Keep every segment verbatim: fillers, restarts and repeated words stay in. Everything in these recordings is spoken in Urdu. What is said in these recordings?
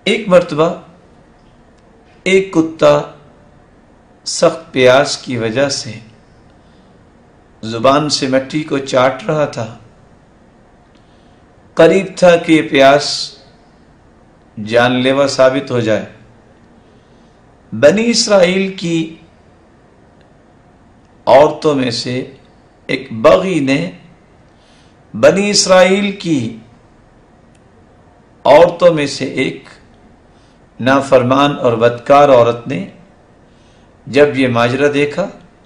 ایک مرتبہ ایک کتا سخت پیاس کی وجہ سے زبان سے مٹی کو چاٹ رہا تھا. قریب تھا کہ یہ پیاس جان لیوا ثابت ہو جائے. بنی اسرائیل کی عورتوں میں سے ایک بغی نے بنی اسرائیل کی عورتوں میں سے ایک نافرمان اور بدکار عورت نے جب یہ ماجرا دیکھا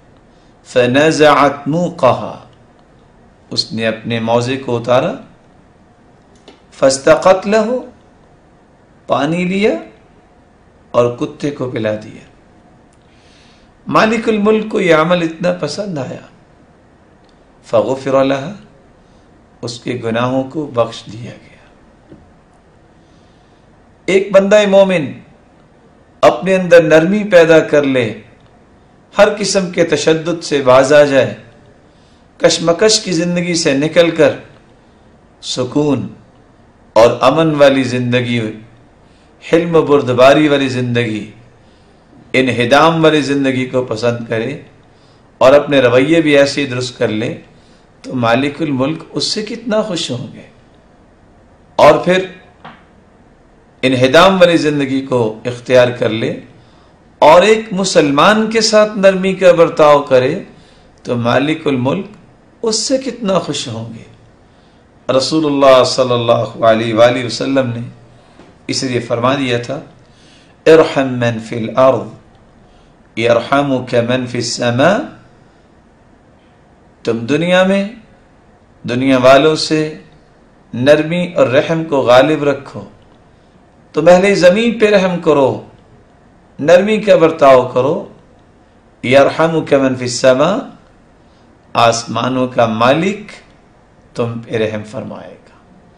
فنزعت موقها، اس نے اپنے موزے کو اتارا، فاستقت له، پانی لیا اور کتے کو پلا دیا. مالک الملک کو یہ عمل اتنا پسند آیا، فغفر لها، اس کے گناہوں کو بخش دیا گیا. ایک بندہ مومن اپنے اندر نرمی پیدا کر لے، ہر قسم کے تشدد سے باز آ جائے، کشمکش کی زندگی سے نکل کر سکون اور امن والی زندگی، حلم و بردباری والی زندگی، انہدام والی زندگی کو پسند کرے اور اپنے رویے بھی ایسے ہی درست کر لے، تو مالک الملک اس سے کتنا خوش ہوں گے. اور پھر انہدام والی زندگی کو اختیار کر لے اور ایک مسلمان کے ساتھ نرمی کا برتاؤ کرے تو مالک الملک اس سے کتنا خوش ہوں گے. رسول اللہ صلی اللہ علیہ وآلہ وسلم نے اس لیے فرما دیا تھا ارحم من فی الارض یرحمک من فی السماء، تم دنیا میں دنیا والوں سے نرمی اور رحم کو غالب رکھو، تم اہل زمین پہ رحم کرو، نرمی کا برتاؤ کرو. یرحمک من فی السماء، آسمانوں کا مالک تم پہ رحم فرمائے گا.